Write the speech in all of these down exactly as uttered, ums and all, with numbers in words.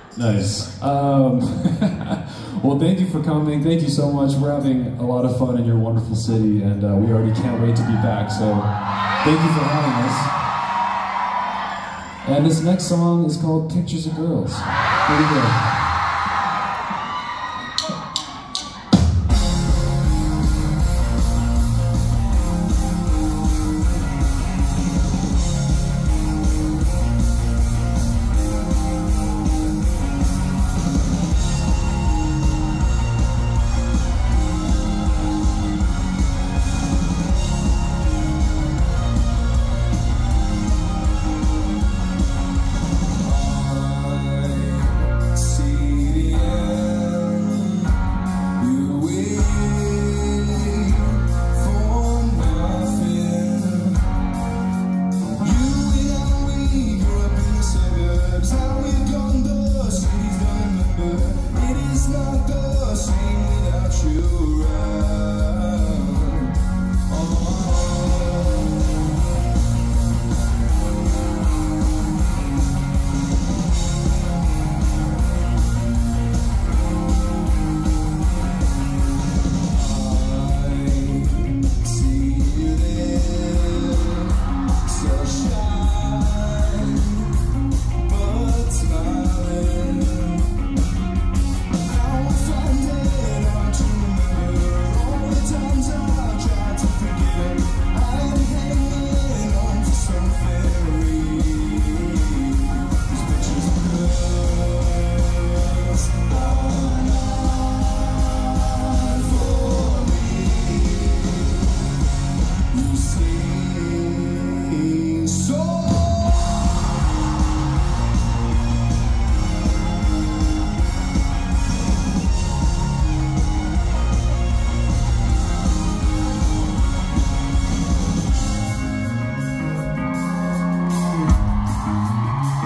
Nice. Um, well, thank you for coming. Thank you so much. We're having a lot of fun in your wonderful city, and uh, we already can't wait to be back. So thank you for having us. And this next song is called Pictures of Girls. Here we go.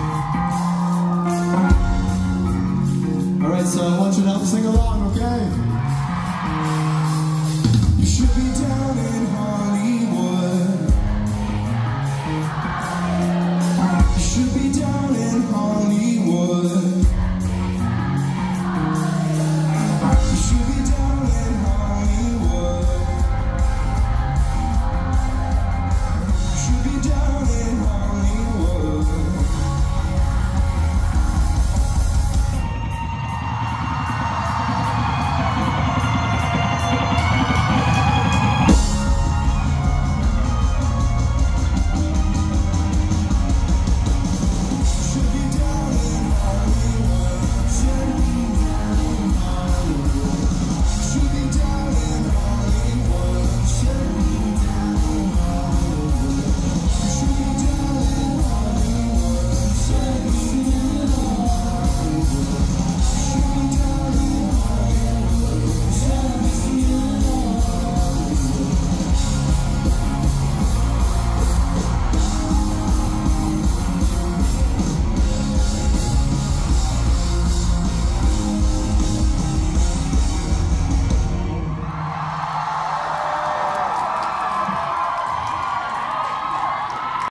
So I want you to help sing along, okay?